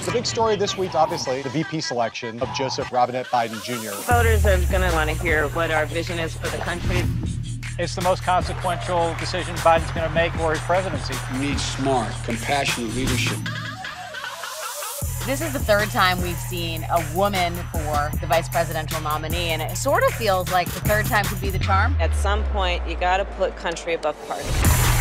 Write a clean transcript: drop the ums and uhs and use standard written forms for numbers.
The big story this week, obviously, the VP selection of Joseph Robinette Biden Jr. Voters are going to want to hear what our vision is for the country. It's the most consequential decision Biden's going to make for his presidency. You need smart, compassionate leadership. This is the third time we've seen a woman for the vice presidential nominee, and it sort of feels like the third time could be the charm. At some point, you got to put country above party.